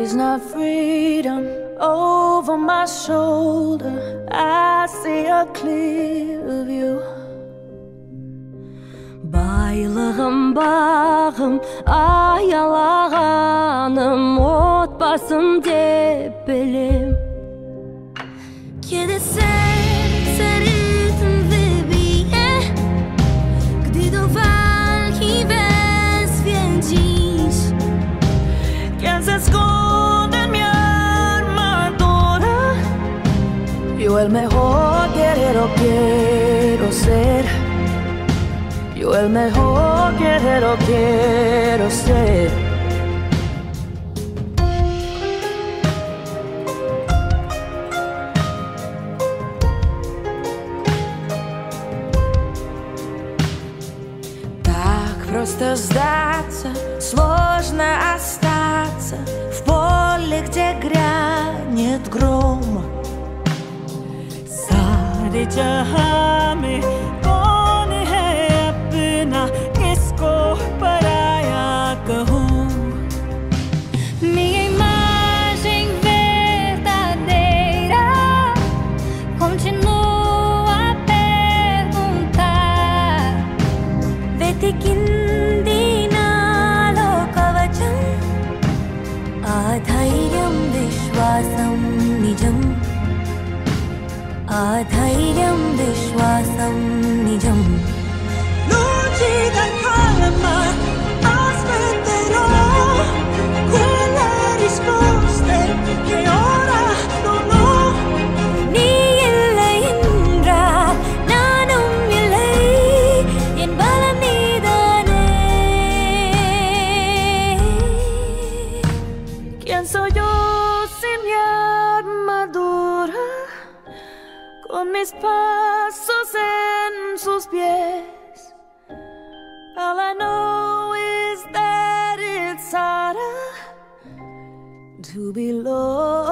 is not freedom. Over my shoulder I see a clear view. Байлығым бағым, аялағаным, отбасым деп білем. Kiedy serce rytm wybije, gdy do walki wezwie dziś, quien se esconde en mi armadura. Yo el mejor guerrero quiero ser. Yo el mejor guerrero quiero ser. Так просто сдаться, сложно остаться в поле, где грянет гром. Сади jahami किसको पराया कहूँ. Minha imagem verdadeira continua a perguntar. Vetikindi nalo kavacham, adhairyam vishwasam nijam, adhairyam vishwasam nijam. Lucidan calma, aspetterò quelle risposte che ora non ho. Ni ille indra, nanum ille, en balam nidane. ¿Quién soy yo sin mi armadura? Con mis pasos en sus pies. All I know is that it's harder to be lost